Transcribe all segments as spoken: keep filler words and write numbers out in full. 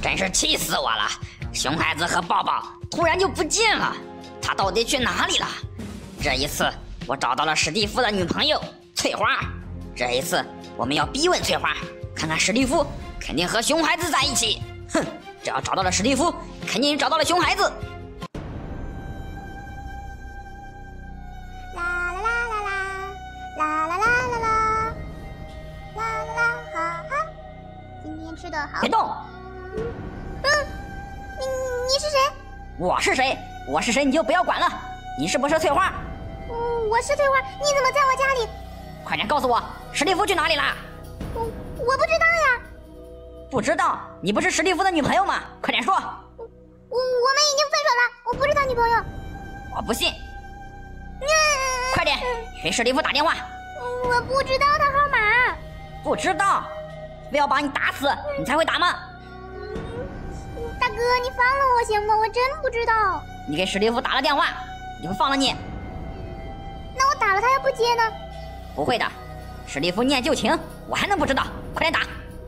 真是气死我了！熊孩子和抱抱突然就不见了，他到底去哪里了？这一次，我找到了史蒂夫的女朋友翠花。这一次，我们要逼问翠花，看看史蒂夫肯定和熊孩子在一起。哼，只要找到了史蒂夫，肯定找到了熊孩子。 啦啦啦啦啦啦啦啦啦啦啦啦啦，哈哈！今天吃的好。 别动！ 嗯，你你是谁？ 我是谁？我是谁你就不要管了。你是不是翠花？ 嗯，我是翠花。你怎么在我家里？ 快点告诉我，史蒂夫去哪里了？ 我我不知道呀。 不知道？你不是史蒂夫的女朋友吗？快点说。我我我们已经分手了，我不是他女朋友。 我不信。 嗯， 快点给史蒂夫打电话。 我不知道他号码。 不知道？非要把你打死你才会打吗？ 大哥，你放了我行吗？我真不知道。 你给史蒂夫打了电话，你会放了你？ 那我打了他要不接呢？ 不会的，史蒂夫念旧情，我还能不知道？快点打！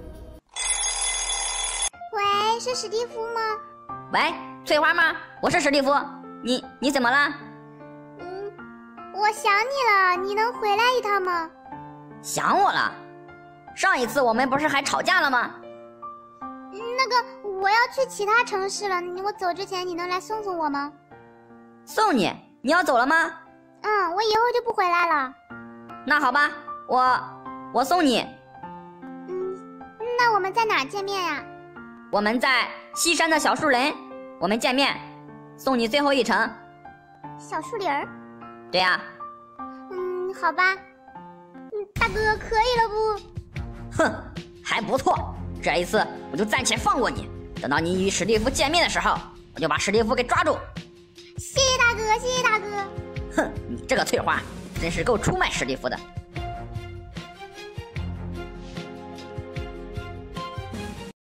喂，是史蒂夫吗？ 喂，翠花吗？我是史蒂夫，你你怎么了？ 嗯，我想你了，你能回来一趟吗？ 想我了？上一次我们不是还吵架了吗？ 那个，我要去其他城市了，我走之前你能来送送我吗？ 送你？你要走了吗？ 嗯，我以后就不回来了。 那好吧，我我送你。 嗯，那我们在哪儿见面呀？ 我们在西山的小树林，我们见面，送你最后一程。 小树林儿？ 对呀、啊。 嗯，好吧。嗯，大哥，可以了不？ 哼，还不错。这一次我就暂且放过你，等到你与史蒂夫见面的时候，我就把史蒂夫给抓住。 谢谢大哥，谢谢大哥。 哼，你这个翠花，真是够出卖史蒂夫的。